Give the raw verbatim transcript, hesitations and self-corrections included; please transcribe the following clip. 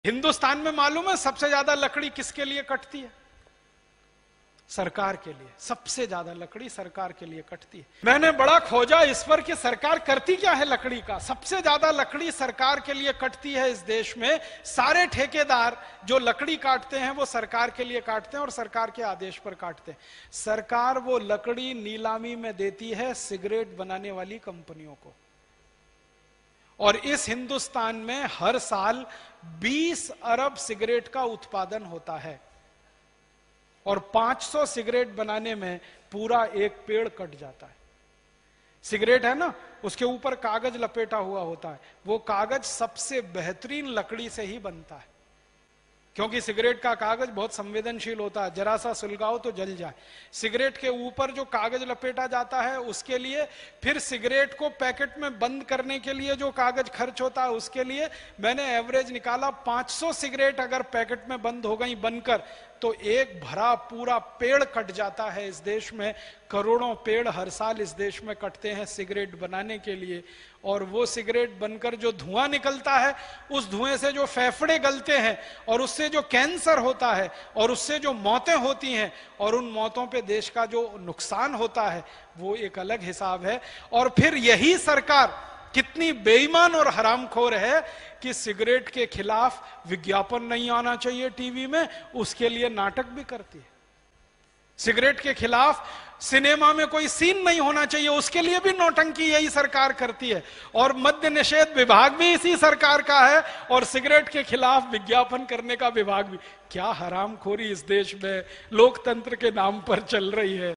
हिंदुस्तान में मालूम है सबसे ज्यादा लकड़ी किसके लिए कटती है? सरकार के लिए। सबसे ज्यादा लकड़ी सरकार के लिए कटती है। मैंने बड़ा खोजा इस पर कि सरकार करती क्या है लकड़ी का। सबसे ज्यादा लकड़ी सरकार के लिए कटती है इस देश में। सारे ठेकेदार जो लकड़ी काटते हैं वो सरकार के लिए काटते हैं और सरकार के आदेश पर काटते हैं। सरकार वो लकड़ी नीलामी में देती है सिगरेट बनाने वाली कंपनियों को। और इस हिंदुस्तान में हर साल बीस अरब सिगरेट का उत्पादन होता है और पांच सौ सिगरेट बनाने में पूरा एक पेड़ कट जाता है। सिगरेट है ना, उसके ऊपर कागज लपेटा हुआ होता है। वो कागज सबसे बेहतरीन लकड़ी से ही बनता है, क्योंकि सिगरेट का कागज बहुत संवेदनशील होता है, जरा सा सुलगाओ तो जल जाए। सिगरेट के ऊपर जो कागज लपेटा जाता है उसके लिए, फिर सिगरेट को पैकेट में बंद करने के लिए जो कागज खर्च होता है उसके लिए, मैंने एवरेज निकाला पांच सौ सिगरेट अगर पैकेट में बंद हो गई बनकर तो एक भरा पूरा पेड़ कट जाता है इस देश में। करोड़ों पेड़ हर साल इस देश में कटते हैं सिगरेट बनाने के लिए। और वो सिगरेट बनकर जो धुआं निकलता है, उस धुएं से जो फेफड़े गलते हैं और उससे जो कैंसर होता है और उससे जो मौतें होती हैं और उन मौतों पे देश का जो नुकसान होता है वो एक अलग हिसाब है। और फिर यही सरकार कितनी बेईमान और हरामखोर है कि सिगरेट के खिलाफ विज्ञापन नहीं आना चाहिए टीवी में, उसके लिए नाटक भी करती है। सिगरेट के खिलाफ सिनेमा में कोई सीन नहीं होना चाहिए, उसके लिए भी नौटंकी यही सरकार करती है। और मद्य निषेध विभाग भी इसी सरकार का है और सिगरेट के खिलाफ विज्ञापन करने का विभाग भी। क्या हरामखोरी इस देश में लोकतंत्र के नाम पर चल रही है।